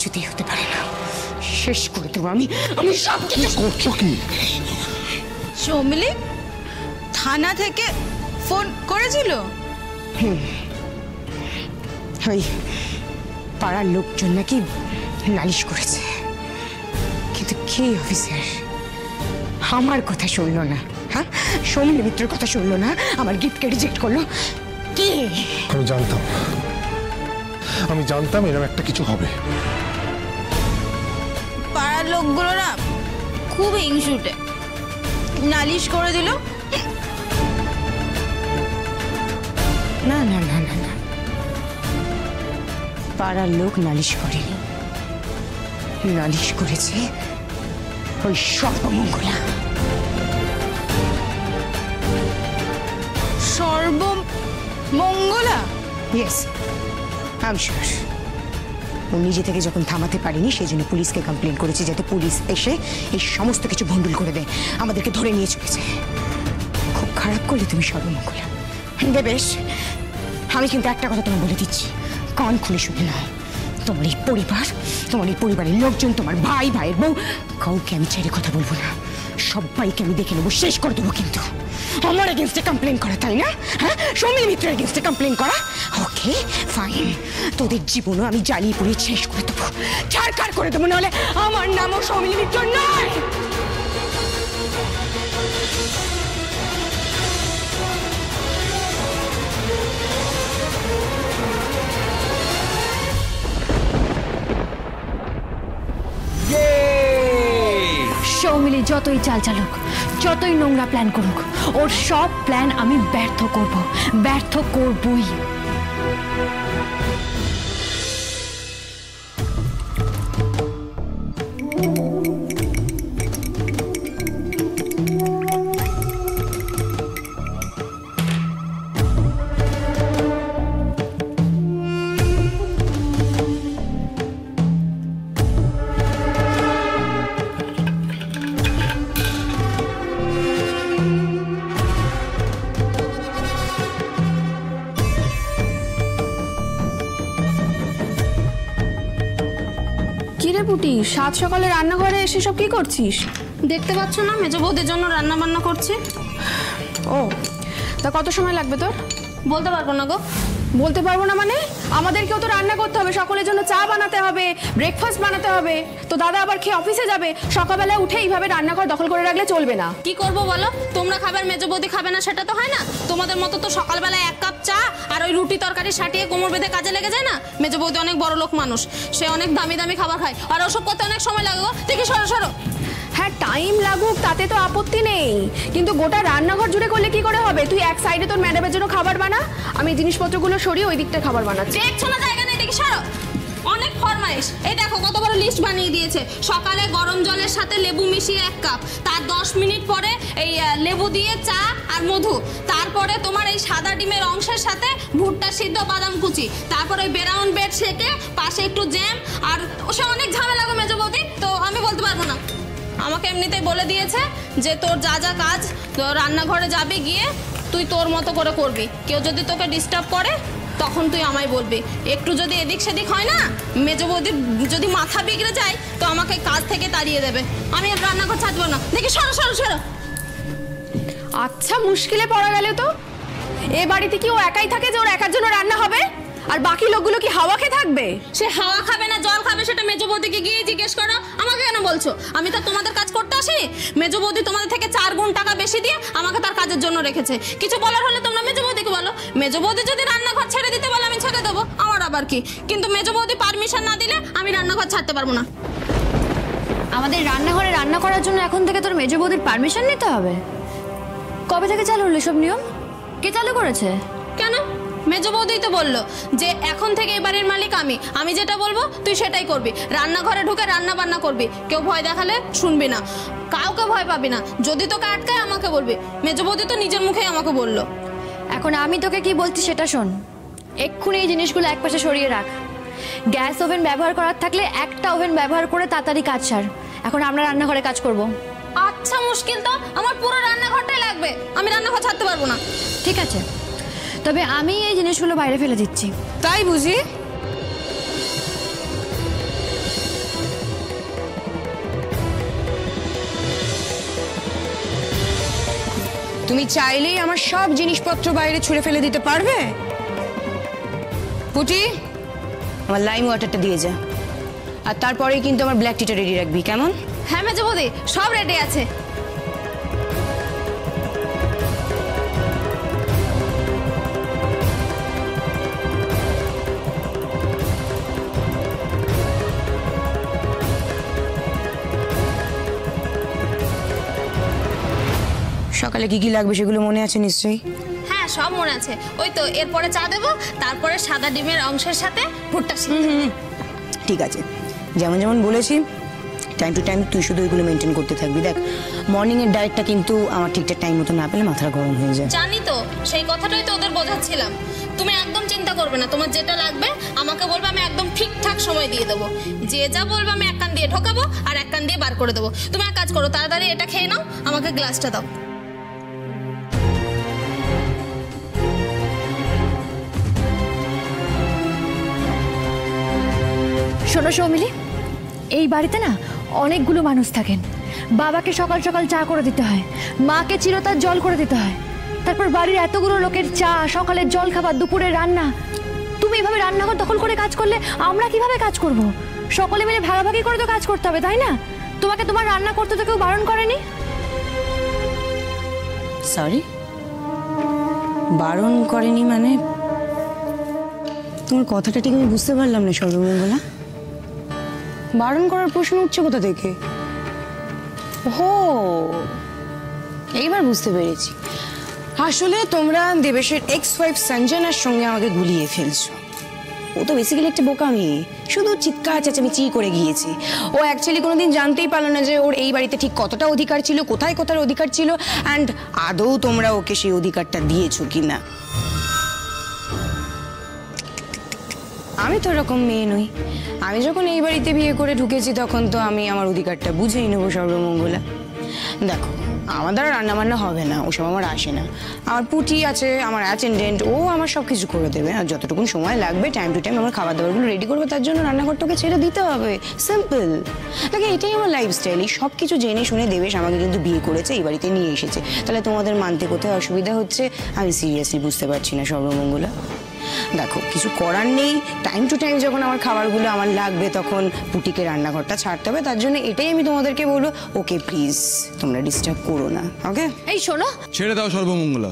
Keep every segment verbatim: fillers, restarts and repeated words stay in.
কিছুতেই হতে পারে না, শেষ করে দেবো আমি। আমি সব কিছু করছো কি? সৌমিলি থানা থেকে ফোন করেছিল? হুম, ওই পাড়ার লোকজন নাকি নালিশ করেছে, কিন্তু কে অফিসার আমার কথা শুনলো না? হ্যাঁ, সৌমিলি মিত্রের কথা শুনলো না, আমার গিফটকে রিজেক্ট করলো। কে? আমি জানতাম, আমি জানতাম এরকম একটা কিছু হবে। পাড়ার লোকগুলো না খুব হিংসুটে, নালিশ করে দিল। না না না না না, পাড়ার লোক নালিশ করেনি, নালিশ করেছে ওই Sarbamangala. Sarbamangala? Yes, I am sure. ও নিজে থেকে যখন থামাতে পারেনি সেই জন্য পুলিশকে কমপ্লেন করেছে, যাতে পুলিশ এসে এই সমস্ত কিছু ভণ্ডুল করে দেয়, আমাদেরকে ধরে নিয়ে চলেছে। খুব খারাপ করলে তুমি সর্বমঙ্গলা। বেশ, আমি কিন্তু একটা কথা তোমায় বলে দিচ্ছি, কান খুলে শুনে নাও। তোমার এই পরিবার, তোমার এই পরিবারের লোকজন, তোমার ভাই, ভাইয়ের বউ, কাউকে আমি ছেড়ে কথা বলবো না। সবাইকে আমি দেখে নেবো, শেষ করে দেবো। কিন্তু আমার এগেনস্টে কমপ্লেন করা, তাই না? হ্যাঁ, সৌমিলি মিত্রের এগেনস্টে কমপ্লেন করা। ওকে ফাইন, তোদের জীবনও আমি জ্বালিয়ে পুড়িয়ে শেষ করে দেবো, ছাড়খাড় করে দেবো, নাহলে আমার নামও সৌমিলি মিত্র নয়। সৌমিলি যতই চাল চালুক, যতই নোংরা প্ল্যান করুক, ওর সব প্ল্যান আমি ব্যর্থ করব, ব্যর্থ করবই। সাত সকালে রান্নাঘরে এসে সব কি করছিস? দেখতে পাচ্ছ না, মেজো বৌদির জন্য রান্না বান্না করছি। ও, তা কত সময় লাগবে তোর? বলতে পারবো না গো। বলতে পারবো না মানে? আমাদেরকেও তো রান্না করতে হবে, সকলের জন্য চা বানাতে হবে, ব্রেকফাস্ট বানাতে হবে। তো দাদা আবার খেয়ে অফিসে যাবে, সকালবেলায় উঠে এইভাবে রান্নাঘর দখল করে রাখলে চলবে না। কি করবো বলো? তোমরা খাবার, মেজো বৌদি খাবে না সেটা তো হয় না। তোমাদের মতো তো সকালবেলায় এক কাপ চা আর ওই রুটি তরকারি সাটিয়ে কোমর বেঁধে কাজে লেগে যায় না। মেজো বৌদি অনেক বড় লোক মানুষ, সে অনেক দামি দামি খাবার খায়, আর ওসব করতে অনেক সময় লাগে গো। দেখি সরো সরো। হ্যাঁ, টাইম লাগুক তাতে তো আপত্তি নেই, কিন্তু গোটা রান্নাঘর জুড়ে করলে কি করে হবে? তুই এক সাইডে তোর ম্যাডামের জন্য খাবার বানা, আমি জিনিসপত্রগুলো সরিয়ে ওই দিকটা খাবার বানাচ্ছি। দেখছো না জায়গা নেই, দেখি সরো। অনেক ফরমাইশ, এই দেখো কত বড় লিস্ট বানিয়ে দিয়েছে। সকালে গরম জলের সাথে লেবু মিশিয়ে এক কাপ, তার দশ মিনিট পরে এই লেবু দিয়ে চা আর মধু, তারপরে তোমার এই সাদা ডিমের অংশের সাথে ভুট্টা সিদ্ধ বাদাম কুচি, তারপরে ওই ব্রাউন ব্রেড শেকে পাশে একটু জ্যাম, আর ওসব অনেক ঝামেলা গো মেজো বৌদি, তো আমি বলতে পারবো না। আমাকে এমনিতেই বলে দিয়েছে যে তোর যা যা কাজ, রান্নাঘরে যাবি, গিয়ে তুই তোর মতো করে করবি, কেউ যদি তোকে ডিস্টার্ব করে তখন তুই আমায় বলবি। একটু যদি এদিক সেদিক হয় না, মেজো বৌদি যদি মাথা বিগড়ে যায় তো আমাকে কাজ থেকে তাড়িয়ে দেবে, আমি রান্নাঘর ছাড়বো না। দেখি সরো সরো সরো। আচ্ছা, মুশকিলে পড়া গেলে তো। এ বাড়িতে কি ও একাই থাকে যে ওর একার জন্য রান্না হবে, আর বাকি লোকগুলো কি হাওয়া খেয়ে থাকবে? সে হাওয়া খাবে না জল খাবে সেটা মেজো বৌদিকে গিয়ে জিজ্ঞেস করো, আমাকে কেন বলছো? আমি তো তোমাদের কাজ করতে আসি। মেজো বৌদি তোমাদের থেকে চার গুণ টাকা বেশি দিয়ে আমাকে তার কাজের জন্য রেখেছে। কিছু বলার হলে তোমরা মেজো বৌদিকে বলো। মেজো বৌদি যদি রান্নাঘর ছেড়ে দিতে বলে আমি ছেড়ে দেবো, আমার আবার কি। কিন্তু মেজো বৌদি পারমিশন না দিলে আমি রান্নাঘর ছাড়তে পারবো না। আমাদের রান্নাঘরে রান্না করার জন্য এখন থেকে তোর মেজো বৌদির পারমিশন নিতে হবে? কবে থেকে চালু হলো সব নিয়ম? কে চালু করেছে? কেন? মেজো বৌদিই তো বললো যে এখন থেকে এই বাড়ির মালিক আমি, আমি যেটা বলবো তুই সেটাই করবি। রান্নাঘরে ঢুকে রান্না বান্না করবি, কেউ ভয় দেখালে শুনবি না, কাউকে ভয় পাবি না। যদি তোকে আটকায় আমাকে বলবি। মেজো বৌদি তো নিজের মুখেই আমাকে বললো। এখন আমি তোকে কি বলছি সেটা শোন। এক্ষুনি এই জিনিসগুলো একপাশে সরিয়ে রাখ। গ্যাস ওভেন ব্যবহার করার থাকলে একটা ওভেন ব্যবহার করে তাড়াতাড়ি কাজ সার। এখন আমরা রান্নাঘরে কাজ করব। আচ্ছা, মুশকিল তো, আমার পুরো রান্নাঘরটাই লাগবে, আমি রান্নাঘর ছাড়তে পারবো না। ঠিক আছে, তবে আমি এই জিনিসগুলো বাইরে ফেলে দিচ্ছি। তাই বুঝি? তুমি চাইলেই আমার সব জিনিসপত্র বাইরে ছুঁড়ে ফেলে দিতে পারবে? পুটি, আমার লাইম ওয়াটারটা দিয়ে যা, আর তারপরেই কিন্তু আমার ব্ল্যাক টিটা রেডি রাখবি, কেমন? হ্যাঁ মেজো বৌদি, সব রেডি আছে। সকালে কি কি লাগবে সেগুলো মনে আছে নিশ্চয়ই? হ্যাঁ সব মনে আছে। ওই তো এরপরে চা দেবো, তারপরে সাদা ডিমের অংশের সাথে ভুট্টা সিদ্ধ। ঠিক আছে, যেমন যেমন বলেছি টাইম টু টাইম তুই শুধু ওইগুলো মেনটেন করতে থাকবি। দেখ, মর্নিং এর ডায়েটটা কিন্তু আমার ঠিকঠাক টাইম মতো না পেলে মাথা গরম হয়ে যায়। জানি তো, সেই কথাটাই তো ওদের বোঝাচ্ছিলাম। তুমি একদম চিন্তা করবে না, তোমার যেটা লাগবে আমাকে বলবে, আমি একদম ঠিকঠাক সময় দিয়ে দেবো। যে যা বলবে আমি এক কান দিয়ে ঢোকাবো আর এক কান দিয়ে বার করে দেবো। তুমি এক কাজ করো, তাড়াতাড়ি এটা খেয়ে নাও, আমাকে গ্লাসটা দাও। শোনো সৌমিলি, এই বাড়িতে না অনেকগুলো মানুষ থাকেন। বাবাকে সকাল সকাল চা করে দিতে হয়, মাকে চিরতার জল করে দিতে হয়, তারপর বাড়ির এতগুলো লোকের চা, সকালের জল খাবার, দুপুরের রান্না। তুমি এভাবে রান্নাঘর দখল করে কাজ করলে আমরা কিভাবে কাজ করব? সকলে মিলে ভাগাভাগি করে তো কাজ করতে হবে, তাই না? তোমাকে তোমার রান্না করতে তো কেউ বারণ করেনি। সরি, বারণ করেনি মানে? তোমার কথাটা ঠিক আমি বুঝতে পারলাম না সর্বমঙ্গলা। বারণ করার প্রশ্ন উঠছে কোথা থেকে? ও, এইবার বুঝতে পেরেছি। আসলে তোমরা দেবেশের এক্স ওয়াইফ সঞ্জনার সঙ্গে আমাকে গুলিয়ে ফেলছো। ও তো বেসিক্যালি একটা বোকা মেয়ে, শুধু চিৎকার চেঁচামেচি করে গিয়েছে। ও অ্যাকচুয়ালি কোনোদিন জানতেই পারলো না যে ওর এই বাড়িতে ঠিক কতটা অধিকার ছিল, কোথায় কোথায় অধিকার ছিল, অ্যান্ড আদৌ তোমরা ওকে সেই অধিকারটা দিয়েছো কিনা। আমি তো এরকম মেয়ে নই। আমি যখন এই বাড়িতে বিয়ে করে ঢুকেছি তখন তো আমি আমার অধিকারটা বুঝেই নেবো সর্বমঙ্গলা। দেখো, আমার দ্বারা রান্নাবান্না হবে না, ওসব আমার আসে না। আমার পুটি আছে, আমার অ্যাটেন্ডেন্ট, ও আমার সব কিছু করে দেবে। আর যতটুকু সময় লাগবে টাইম টু টাইম আমার খাবার দাবারগুলো রেডি করবে, তার জন্য রান্নাঘরটাকে ছেড়ে দিতে হবে। সিম্পল। দেখে, এটাই আমার লাইফস্টাইল। এই সব কিছু জেনে শুনে দেবেশ আমাকে কিন্তু বিয়ে করেছে, এই বাড়িতে নিয়ে এসেছে। তাহলে তোমাদের মানতে কোথায় অসুবিধা হচ্ছে আমি সিরিয়াসলি বুঝতে পারছি না সর্বমঙ্গলা। দেখো, কিছু করার নেই, টাইম টু টাইম যখন আমার খাবারগুলো আমার লাগবে তখন পুটিকে রান্নাঘরটা ছাড়তে হবে। তার জন্য এটাই আমি তোমাদেরকে বলবো, ওকে প্লিজ তোমরা ডিস্টার্ব করো না। ওকে? এই শোনো, ছেড়ে দাও সর্বমঙ্গলা।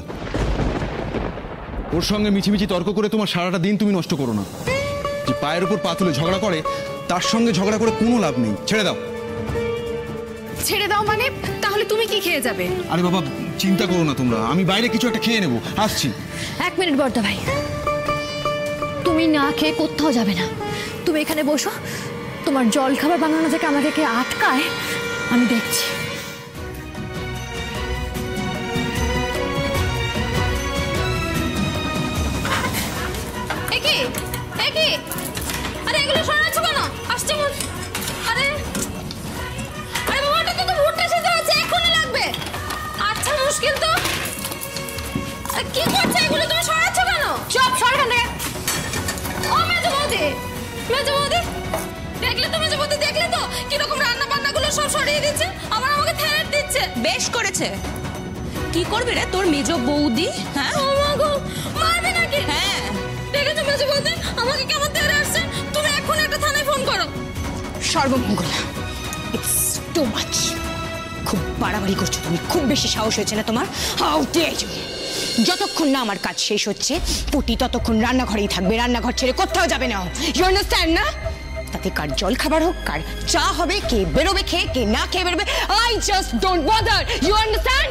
ওর সঙ্গে মিছিমিছি তর্ক করে তোমার সারাটা দিন তুমি নষ্ট করো না। যে পায়ের উপর পা তুলে ঝগড়া করে তার সঙ্গে ঝগড়া করে কোনো লাভ নেই। ছেড়ে দাও। ছেড়ে দাও মানে? তাহলে তুমি কি খেয়ে যাবে? আরে বাবা, চিন্তা করো না তোমরা, আমি বাইরে কিছু একটা খেয়ে নেবো, আসছি। এক মিনিট বর্দা ভাই, তুমি না খেয়ে কোথাও যাবে না। তুমি এখানে বসো, তোমার জল খাবার বানানো থেকে আমাকে কে আটকায় আমি দেখছি। একি একি, আরে এগুলো সরাচ্ছ কেন? আসছে মন। আরে আরে বাবা, ওটা তো ভুট্টা সিদ্ধ আছে, এক্ষুনি লাগবে। আচ্ছা, মুশকিল তো। আরে কি করছো এগুলো? তুমি সরাচ্ছ কেন? চুপ, সর এখান থেকে। ও মেজো বৌদি, মেজো বৌদি, দেখলে তো মেজো বৌদি, দেখলে তো কিরকম রান্না বান্নাগুলো সব সরিয়ে দিচ্ছে, আবার আমাকে থ্রেট দিচ্ছে। বেশ করেছে। কি করবে রে তোর মেজো বৌদি? হ্যাঁ, ও মা গো, মারবে নাকি? হ্যাঁ, দেখেছো মেজো বৌদি আমাকে কেমন তেড়ে আসছে? তুমি এখন একটা থানায় ফোন করো। Sarbamangala, it's too much. খুব বাড়াবাড়ি করছো তুমি, খুব বেশি সাহস হয়েছে না তোমার? How dare you! যতক্ষণ না আমার কাজ শেষ হচ্ছে পুটি ততক্ষণ রান্নাঘরেই থাকবে, রান্নাঘর ছেড়ে কোথাও যাবে না। ইউ আন্ডারস্ট্যান্ড না? তাতে কার জল খাবার হোক, কার চা হবে, কে বেরোবে খেয়ে, কে না খেয়ে বেরোবে, I just don't bother. You understand?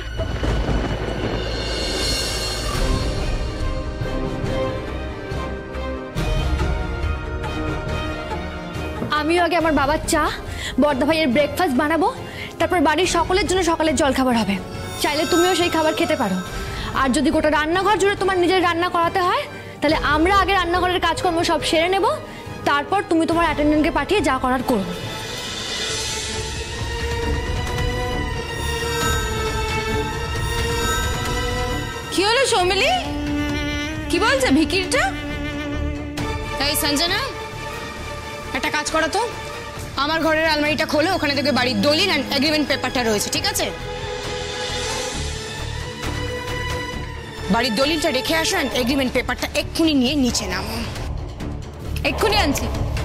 আমিও আগে আমার বাবার চা, বর্দা ভাইয়ের ব্রেকফাস্ট বানাবো, তারপর বাড়ির সকলের জন্য সকালের জল খাবার হবে। চাইলে তুমিও সেই খাবার খেতে পারো। আর যদি গোটা রান্নাঘর জুড়ে তোমার নিজের রান্না করাতে হয় তাহলে আমরা আগে রান্নাঘরের কাজকর্ম সব সেরে নেব, তারপর তুমি তোমার অ্যাটেন্ডেন্টকে পাঠিয়ে যা করার করো। কি হলো সৌমিলি? কি বলছে ভিকিরটা? এই সঞ্জনা, একটা কাজ করো তো, আমার ঘরের আলমারিটা খোলো, ওখানে দেখবে বাড়ির দলিল অ্যান্ড এগ্রিমেন্ট পেপারটা রয়েছে, ঠিক আছে? বাড়ির দলিলটা রেখে আসেন, এগ্রিমেন্ট পেপারটা এক্ষুনি নিয়ে নিচে নামো। এক্ষুনি আনছি।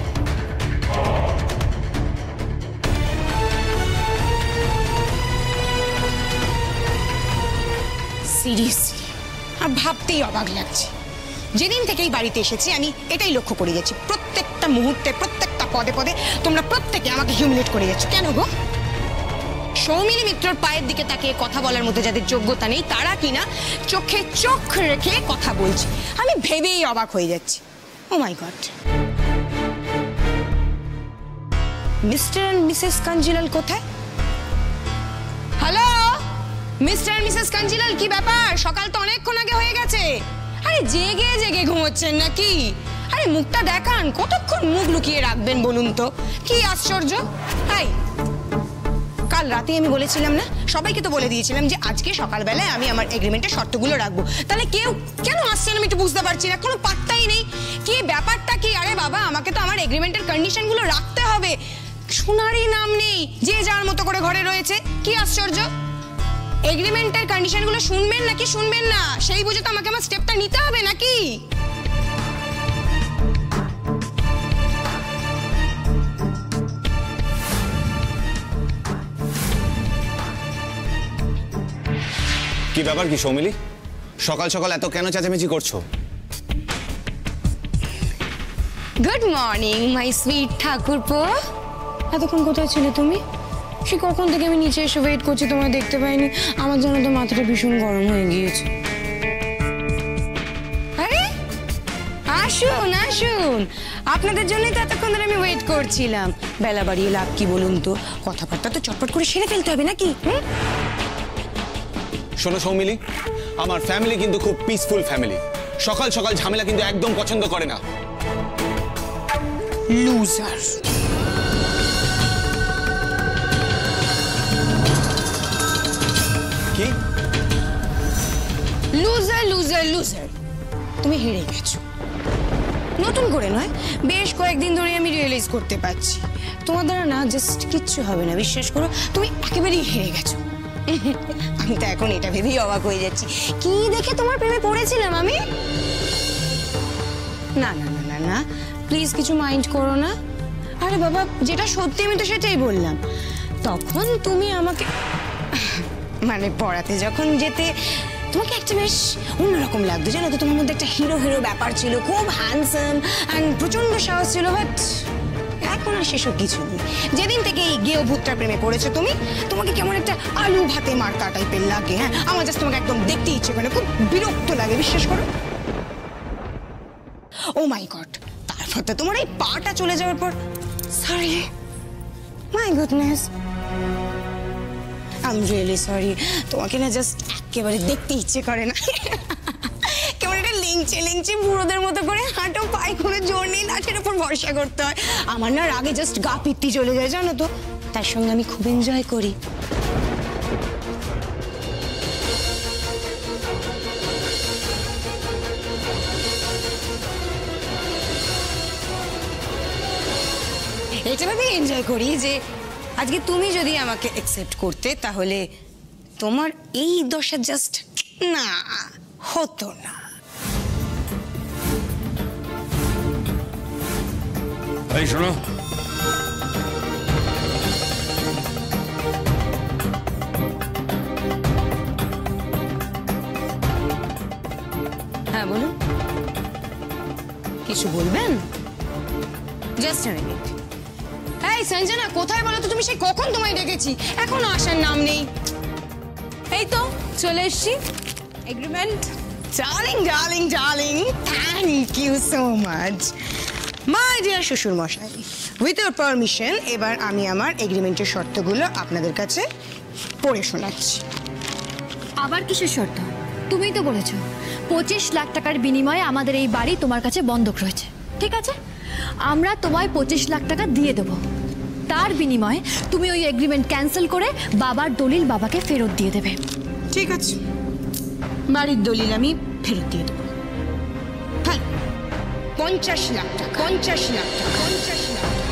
সিরিয়াসলি আর ভাবতেই অবাক লাগছে। যেদিন থেকে এই বাড়িতে এসেছি আমি এটাই লক্ষ্য করে যাচ্ছি, প্রত্যেকটা মুহূর্তে প্রত্যেকটা পদে পদে তোমরা প্রত্যেকে আমাকে হিউমিলেট করে যাচ্ছ। কেন গো? সৌমিলি মিত্রর পায়ের দিকে তাকিয়ে কথা বলার মতো যাদের যোগ্যতা নেই তারা কিনা চোখে চোখ রেখে কথা বলছে। আমি ভেবেই অবাক হয়ে যাচ্ছি। Oh my God. Mr and Mrs Kanjilal কোথায়? Hello Mr and Mrs Kanjilal, কি ব্যাপার? সকাল তো অনেকক্ষণ আগে হয়ে গেছে। আরে জেগে জেগে ঘুমোচ্ছেন নাকি? আরে মুখটা দেখান, কতক্ষণ মুখ লুকিয়ে রাখবেন বলুন তো? কি আশ্চর্য। হাই, কাল রাতে আমি বলেছিলাম না, সবাইকে তো বলে দিয়েছিলাম যে আজকে সকালবেলায় আমি আমার এগ্রিমেন্টের শর্তগুলো রাখবো। তাহলে কেউ কেন আসছেন আমি একটু বুঝতে পারছি না, কোনো পাত্তাই নেই। কি ব্যাপারটা কি? আরে বাবা, আমাকে তো আমার এগ্রিমেন্টের কন্ডিশনগুলো রাখতে হবে, শোনারই নাম নেই, যে যার মতো করে ঘরে রয়েছে। কি আশ্চর্য। এগ্রিমেন্টের কন্ডিশনগুলো শুনবেন নাকি শুনবেন না সেই বুঝে তো আমাকে আমার স্টেপটা নিতে হবে নাকি? কি ব্যাপার কি সৌমিলি, সকাল সকাল এত কেন চেঁচামেচি করছো? গুড মর্নিং মাই সুইট ঠাকুরপো। এতক্ষণ কোথায় ছিলে তুমি? সে কখন থেকে আমি নিচে এসে ওয়েট করছি, তোমায় দেখতে পাইনি। আমার জন্য তো মাথাটা ভীষণ গরম হয়ে গিয়েছে। আরে আসুন আসুন, আপনাদের জন্যই তো এতক্ষণ ধরে আমি ওয়েট করছিলাম। বেলা বাড়িয়ে লাভ কি বলুন তো? কথাবার্তা তো চটপট করে সেরে ফেলতে হবে নাকি? শোনো সৌমিলি, আমার ফ্যামিলি কিন্তু খুব পিসফুল ফ্যামিলি। সকাল সকাল ঝামেলা কিন্তু একদম পছন্দ করে না। লুজার। কি? Loser loser loser. তুমি হেরে গেছো। নতুন করে নয়, বেশ কয়েকদিন ধরে আমি রিয়েলাইজ করতে পারছি তোমার দ্বারা না জাস্ট কিচ্ছু হবে না। বিশ্বাস করো, তুমি একেবারেই হেরে গেছো। আমি তো এখন এটা ভেবেই অবাক হয়ে যাচ্ছি, কি দেখে তোমার প্রেমে পড়েছিলাম আমি। না না না না না, প্লিজ কিছু মাইন্ড করো না। আরে বাবা, যেটা সত্যি আমি তো সেটাই বললাম। তখন তুমি আমাকে মানে পড়াতে যখন যেতে তোমাকে একটা বেশ অন্যরকম লাগতো, জানো তো? তোমার মধ্যে একটা হিরো হিরো ব্যাপার ছিল, খুব হ্যান্ডসাম অ্যান্ড প্রচন্ড সাহস ছিল। বাট এখন আর সেসব কিছু নেই। যেদিন থেকে এই গেও ভূতটার প্রেমে পড়েছো তুমি, তোমাকে কেমন একটা আলু ভাতে মার্কা টাইপের লাগে। হ্যাঁ, আমার জাস্ট তোমাকে একদম দেখতে ইচ্ছে করে, খুব বিরক্ত লাগে, বিশ্বাস করো। ও মাই গড, তারপর তো তোমার এই পাটা চলে যাওয়ার পর, sorry, my goodness, I am really sorry. তোমাকে না জাস্ট একেবারে দেখতে ইচ্ছে করে না। কেমন একটা লিংচে লিংচে বুড়োদের মতো করে হাঁটো, পায়ে কোনো জোর নেই, লাঠের উপর ভরসা করতে হয়। আমার না রাগে জাস্ট গা পিত্তি চলে যায়, জানো তো? তার সঙ্গে আমি খুব এনজয় করি। এটা ভাবে এনজয় করি যে আজকে তুমি যদি আমাকে অ্যাকসেপ্ট করতে, তাহলে তোমার এই দশা জাস্ট না হতো না। এই শোনো, হ্যাঁ বলুন, কিছু বলবেন? Just a minute. এই সঞ্জনা, কোথায় বলো তো? তুমি সেই কখন তোমায় ডেকেছি, এখনো আসার নাম নেই। এই তো চলে এসছি। Agreement. Darling darling darling, thank you so much my dear শ্বশুর মশাই। উইথ ইউর পারমিশন এবার আমি আমার এগ্রিমেন্টের শর্তগুলো আপনাদের কাছে পড়ে শোনাচ্ছি। আবার কিসের শর্ত? তুমিই তো বলেছো পঁচিশ লাখ টাকার বিনিময়ে আমাদের এই বাড়ি তোমার কাছে বন্ধক রয়েছে, ঠিক আছে? আমরা তোমায় পঁচিশ লাখ টাকা দিয়ে দেবো। তার বিনিময়ে তুমি ওই এগ্রিমেন্ট ক্যান্সেল করে বাবার দলিল বাবাকে ফেরত দিয়ে দেবে। ঠিক আছে, বাড়ির দলিল আমি ফেরত দিয়ে দেবো। হ্যাঁ, পঞ্চাশ লাখ টাকা, পঞ্চাশ লাখ টাকা, পঞ্চাশ লাখ টাকা।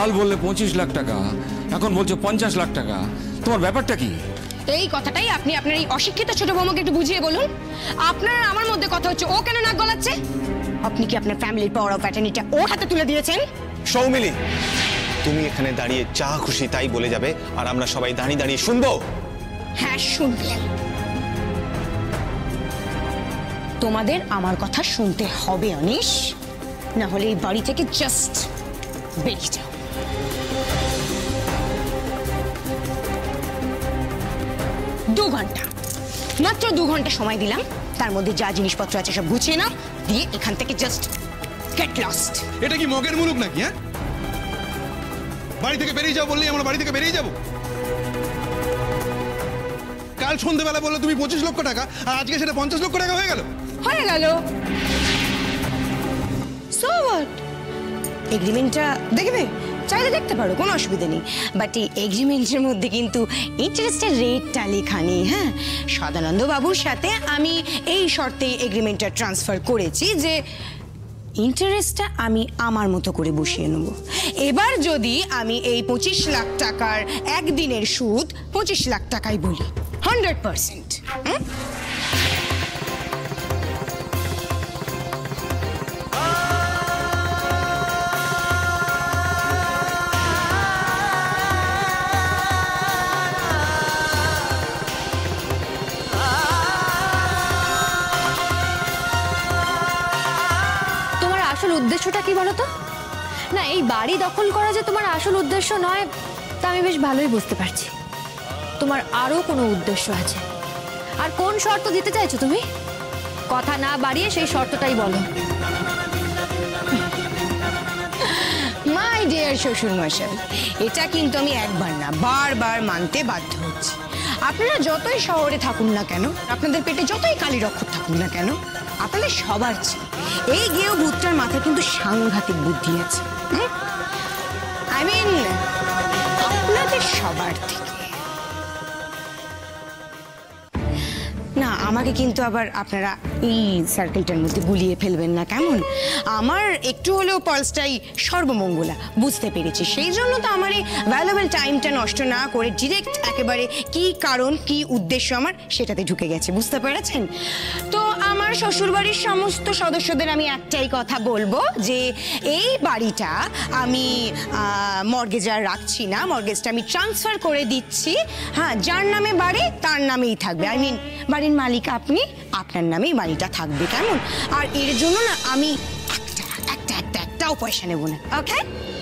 কাল বললে পঁচিশ লাখ টাকা, এখন বলছো পঞ্চাশ লাখ টাকা। তোমার ব্যাপারটা কি? এই কথাটাই আপনি আপনার এই অশিক্ষিত ছোট বৌমাকে একটু বুঝিয়ে বলুন। আপনার আর আমার মধ্যে কথা হচ্ছে, ও কেন নাক গলাচ্ছে? আপনি কি আপনার ফ্যামিলির পাওয়ার অফ অ্যাটর্নিটা ওর হাতে তুলে দিয়েছেন? সৌমিলি, তুমি এখানে দাঁড়িয়ে যা খুশি তাই বলে যাবে আর আমরা সবাই দাঁড়িয়ে দাঁড়িয়ে শুনবো। হ্যাঁ, শুনবেন। তোমাদের আমার কথা শুনতে হবে অনিশ, না হলে এই বাড়ি থেকে জাস্ট বেরিয়ে যাও। দু ঘন্টা, মাত্র দু ঘন্টা সময় দিলাম, তার মধ্যে যা জিনিসপত্র আছে সব গুছিয়ে নাও, দিয়ে এখান থেকে জাস্ট গেট লস্ট। এটা কি মগের মুলুক নাকি? হ্যাঁ, বাড়ি থেকে বেরিয়ে যাও বললেই আমরা বাড়ি থেকে বেরিয়ে যাবো? কাল সন্ধ্যেবেলা বললে তুমি পঁচিশ লক্ষ টাকা, আর আজকে সেটা পঞ্চাশ লক্ষ টাকা হয়ে গেল। হয়ে গেল। So what? এগ্রিমেন্টটা দেখবে, চাইলে দেখতে পারো, কোনো অসুবিধা নেই। বাট এই এগ্রিমেন্টের মধ্যে কিন্তু ইন্টারেস্টের রেটটা লেখা নেই। হ্যাঁ, সদানন্দ বাবুর সাথে আমি এই শর্তে এগ্রিমেন্টটা ট্রান্সফার করেছি যে ইন্টারেস্টটা আমি আমার মতো করে বসিয়ে নেব। এবার যদি আমি এই পঁচিশ লাখ টাকার একদিনের সুদ পঁচিশ লাখ টাকাই বলি, হান্ড্রেড পার্সেন্ট। উদ্দেশ্যটা কি বলো তো? না, এই বাড়ি দখল করা যে তোমার আসল উদ্দেশ্য নয় তা আমি বেশ ভালোই বুঝতে পারছি। তোমার আরো কোনো উদ্দেশ্য আছে। আর কোন শর্ত দিতে চাইছো তুমি? কথা না বাড়িয়ে সেই শর্তটাই বলো। মাই ডিয়ার শ্বশুর মশাই, এটা কিন্তু আমি একবার না বারবার মানতে বাধ্য হচ্ছি। আপনারা যতই শহরে থাকুন না কেন, আপনাদের পেটে যতই কালির অক্ষর থাকুন না কেন, আপনাদের সবার চেয়ে এই গেও ভূতটার মাথায় কিন্তু সাংঘাতিক বুদ্ধি আছে। আই মিন আপনাদের সবার থেকে। না, আমাকে কিন্তু আবার আপনারা এই সার্কেলটার মধ্যে গুলিয়ে ফেলবেন না, কেমন? আমার একটু হলেও পালসটাই সর্বমঙ্গলা বুঝতে পেরেছি, সেই জন্য তো আমার এই ভ্যালুয়েবল টাইমটা নষ্ট না করে ডিরেক্ট একেবারে কি কারণ কি উদ্দেশ্য আমার সেটাতে ঢুকে গেছে, বুঝতে পেরেছেন? তো আমার শ্বশুরবাড়ির সমস্ত সদস্যদের আমি একটাই কথা বলবো যে এই বাড়িটা আমি মর্গেজ আর রাখছি না, মর্গেজটা আমি ট্রান্সফার করে দিচ্ছি। হ্যাঁ, যার নামে বাড়ি তার নামেই থাকবে। আই মিন বাড়ির মালিক আপনি, আপনার নামেই বাড়িটা থাকবে, কেমন? আর এর জন্য না আমি একটা একটা একটা একটাও পয়সা নেব না, ওকে?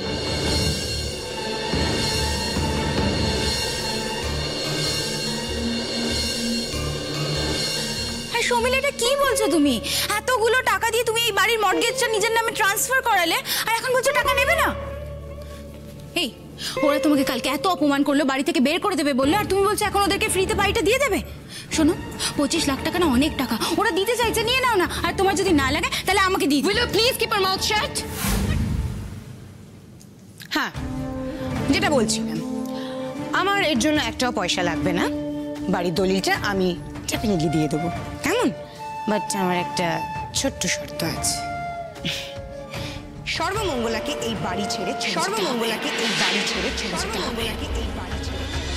সৌমিলি, এটা কি বলছো তুমি? এতগুলো টাকা দিয়ে তুমি এই বাড়ির মর্টগেজটা নিজের নামে ট্রান্সফার করালে, আর এখন বলছো টাকা নেবে না? এই, ওরা তোমাকে কালকে এত অপমান করলো, বাড়ি থেকে বের করে দেবে বললো, আর তুমি বলছো এখন ওদেরকে ফ্রিতে বাড়িটা দিয়ে দেবে? শোনো, পঁচিশ লাখ টাকা না অনেক টাকা, ওরা দিতে চাইছে, নিয়ে নাও না। আর তোমার যদি না লাগে তাহলে আমাকে দিয়ে দিও। Please keep your mouth shut. হ্যাঁ, যেটা বলছিলাম, আমার এর জন্য একটাও পয়সা লাগবে না, বাড়ির দলিলটা আমি ডেফিনেটলি দিয়ে দেবো, কেমন? বাট আমার একটা ছোট্ট শর্ত আছে। সর্বমঙ্গলাকে এই বাড়ি ছেড়ে সর্বমঙ্গলাকে এই বাড়ি ছেড়ে সর্বমঙ্গলাকে এই বাড়ি ছেড়ে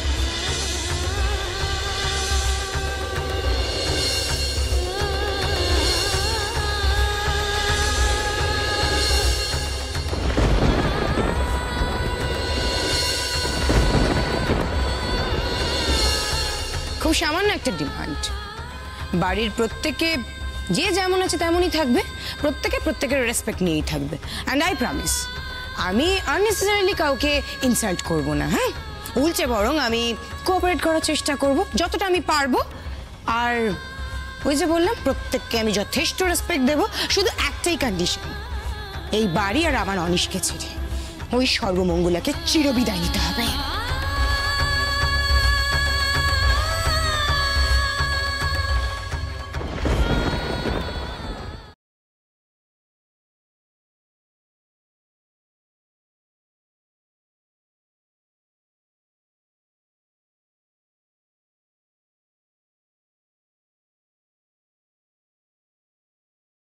খুব সামান্য একটা ডিমান্ড। বাড়ির প্রত্যেকে যে যেমন আছে তেমনই থাকবে, প্রত্যেকে প্রত্যেকের রেসপেক্ট নিয়েই থাকবে। অ্যান্ড আই প্রমিস আমি আননেসেসারিলি কাউকে ইনসাল্ট করব না। হ্যাঁ, উল্টে বরং আমি কোঅপারেট করার চেষ্টা করব যতটা আমি পারবো। আর ওই যে বললাম, প্রত্যেককে আমি যথেষ্ট রেসপেক্ট দেব, শুধু একটাই কন্ডিশন, এই বাড়ি আর আমার অনিশকে ছেড়ে ওই সর্বমঙ্গলাকে চিরবিদায় নিতে হবে।